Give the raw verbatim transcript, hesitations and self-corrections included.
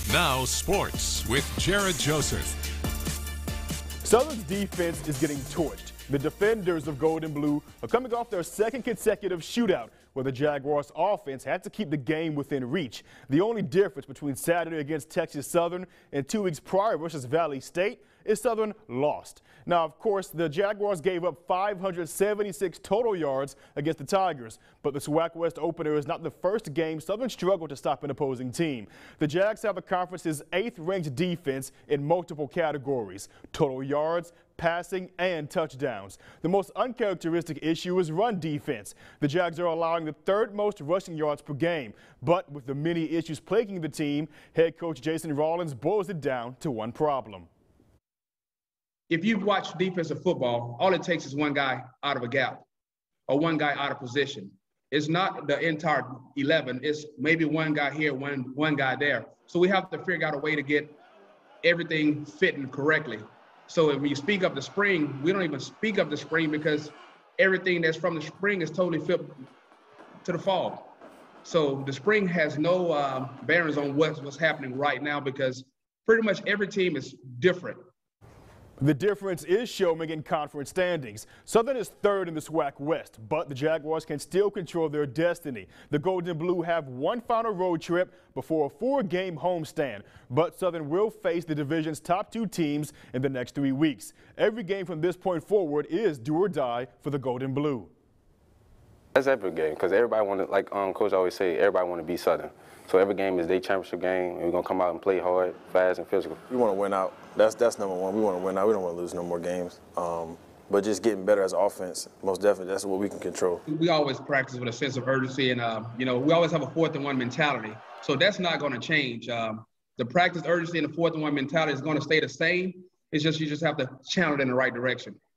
Now sports with Jared Joseph. Southern's defense is getting torched. The defenders of Gold and Blue are coming off their second consecutive shootout where the Jaguars offense had to keep the game within reach. The only difference between Saturday against Texas Southern and two weeks prior versus Valley State is Southern lost. Now, of course, the Jaguars gave up five hundred seventy-six total yards against the Tigers, but the SWAC West opener is not the first game Southern struggled to stop an opposing team. The Jags have the conference's eighth-ranked defense in multiple categories: total yards, passing, and touchdowns. The most uncharacteristic issue is run defense. The Jags are allowing the third most rushing yards per game, but with the many issues plaguing the team, head coach Jason Rollins boils it down to one problem. If you've watched defensive football, all it takes is one guy out of a gap or one guy out of position. It's not the entire eleven. It's maybe one guy here, one, one guy there. So we have to figure out a way to get everything fitting correctly. So when you speak of the spring, we don't even speak of the spring because everything that's from the spring is totally flipped to the fall. So the spring has no uh, bearings on what's, what's happening right now because pretty much every team is different. The difference is showing in conference standings. Southern is third in the SWAC West, but the Jaguars can still control their destiny. The Golden Blue have one final road trip before a four-game homestand, but Southern will face the division's top two teams in the next three weeks. Every game from this point forward is do or die for the Golden Blue. That's every game because everybody want to, like um, Coach always say, everybody want to beat Southern. So every game is their championship game, and we're going to come out and play hard, fast, and physical. We want to win out. That's that's number one. We want to win out. We don't want to lose no more games. Um, but just getting better as an offense, most definitely, that's what we can control. We always practice with a sense of urgency, and, uh, you know, we always have a fourth and one mentality. So that's not going to change. Um, the practice urgency and the fourth and one mentality is going to stay the same. It's just you just have to channel it in the right direction.